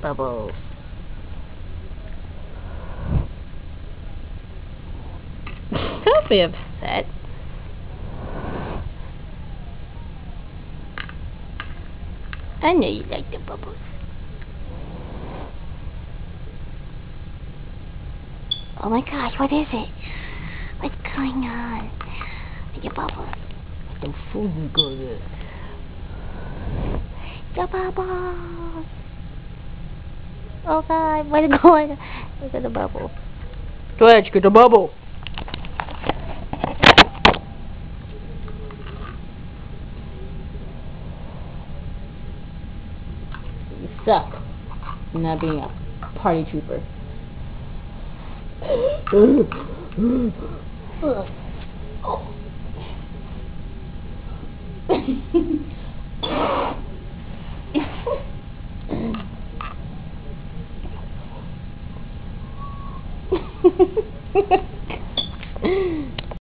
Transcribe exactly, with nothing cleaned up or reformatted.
Bubbles. Don't be upset. I know you like the bubbles. Oh my gosh, what is it? What's going on? The bubbles. The food you got there. The bubbles. Oh god, what's going on? Look at the bubble. Go ahead, get the bubble. You suck. You're not being a party trooper.